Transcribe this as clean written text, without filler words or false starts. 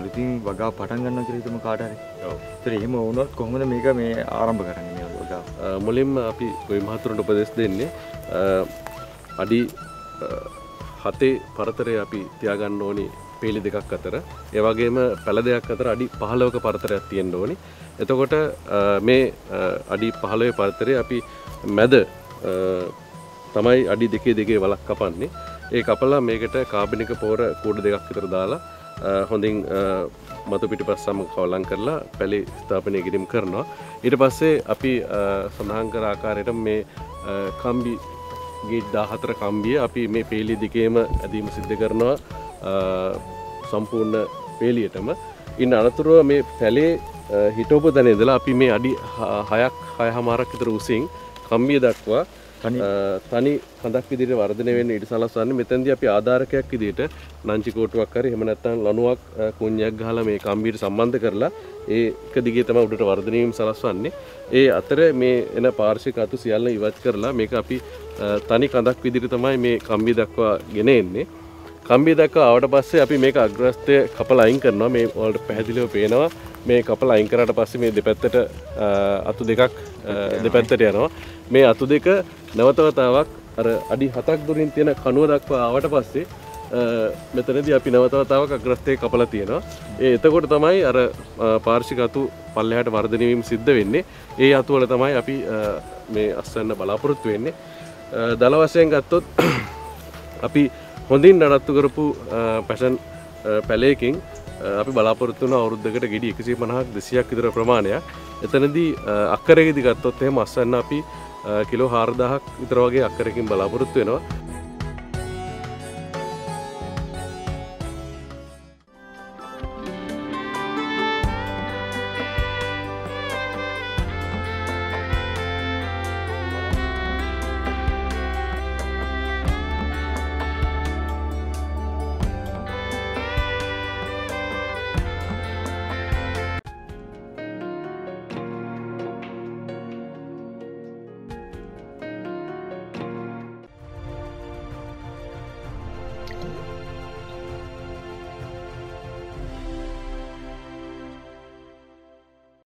අලුතින් වගාව පටන් ගන්නවා කියලා හිතමු කාට හරි. ඔව්. ඒතර එහෙම වුණොත් කොහොමද මේක මේ ආරම්භ කරන්නේ මේ වගාව? මුලින්ම අපි ගොවි මහතුරුන්ට උපදෙස් දෙන්නේ අඩි 7 පරතරය අපි තියාගන්න ඕනි පේලි දෙකක් අතර. ඒ වගේම පැල දෙකක් අතර අඩි 15ක පරතරයක් තියෙන්න ඕනි. එතකොට මේ අඩි 15 පරතරය අපි මැද තමයි අඩි 2 වලක් කපන්නේ. ඒ කපලා මේකට කාබනික පොර කූඩ දෙකක් විතර දාලා හොඳින් මතු පිටිපස්සම කවලම් කරලා පැලි ස්ථාපනය කිරීම කරනවා. ඊට පස්සේ අපි සඳහන් කර ආකාරයට මේ කම්බි ගේට් 14 කම්බිය අපි මේ පේලිය දිගේම ඇදීම සිද්ධ කරනවා සම්පූර්ණ පේලියටම. ඉන්න අනතුරුව මේ පැලේ හිටවපු තැන ඉඳලා අපි මේ අඩි 6ක් විතර උසින් කම්බිය දක්වා තනි කඳක් විදිහට වර්ධනය වෙන්න ඉඩ සලස්වන්නේ. මෙතෙන්දී අපි ආධාරකයක් විදිහට නංචි කෝටුවක් හරි එහෙම නැත්නම් ලණුවක් කුණ්‍යක් ගහලා මේ කම්බියට සම්බන්ධ කරලා ඒක දිගේ තමයි උඩට වර්ධනය වීම සලස්වන්නේ. ඒ අතර මේ එන පාර්ශ්වික අතු සියල්ල ඉවත් කරලා මේක අපි තනි කඳක් විදිහට තමයි මේ කම්බිය දක්වා ගෙන එන්නේ. කම්බිය දක්වා ආවට පස්සේ අපි මේක අග්‍රස්තය කපලා අයින් කරනවා. මේ වලට පැහැදිලිව පේනවා මේ කපලා අයින් කරාට පස්සේ මේ දෙපැත්තට අතු දෙකක් දෙපැත්තට යනවා. මේ අතු දෙක නැවතවතාවක් අර අඩි 7ක් දුරින් තියෙන කණුව දක්වා ආවට පස්සේ මෙතනදී අපි නැවතවතාවක් අග්‍රස්තය කපලා තියෙනවා. එතකොට තමයි අර පාර්ශ්වික අතු පල්ලෙහාට වර්ධනය වීම සිද්ධ වෙන්නේ. ඒ අතු වල තමයි අපි මේ අස්වැන්න බලාපොරොත්තු වෙන්නේ. දල වශයෙන් ගත්තොත් අපි හොඳින් නඩත්තු කරපු පැෂන් පැලයකින් අපි බලාපොරොත්තු වෙන අවුරුද්දකට ගෙඩි 150ක් 200ක් විතර ප්‍රමාණයක්. එතනදී අක්කරයකදී ගත්තොත් එහෙම අස්වැන්න අපි කිලෝ 4000ක් විතර වගේ අක්කරකින් බලාපොරොත්තු වෙනවා.